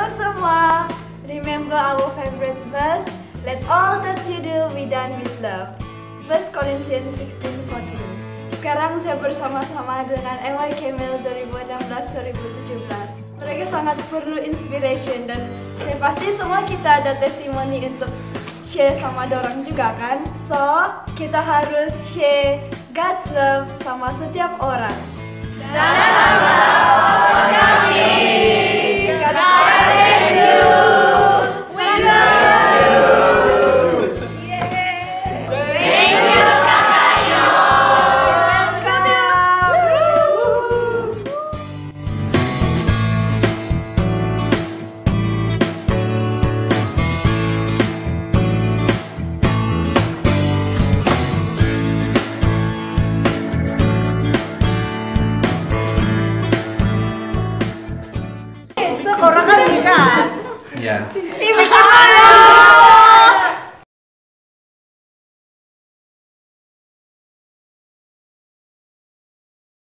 Halo semua, remember our favorite verse, let all that you do be done with love. 1 Corinthians 16:14. Sekarang saya bersama-sama dengan MY Camel 2016-2017. Mereka sangat perlu inspiration dan saya pasti semua kita ada testimoni untuk share sama dorang juga kan. So, kita harus share God's love sama setiap orang. Jangan lupa kami. God bless you. We love you. Yeah. Thank you Kakak Yo. Orang kan nikah. Iya. Ini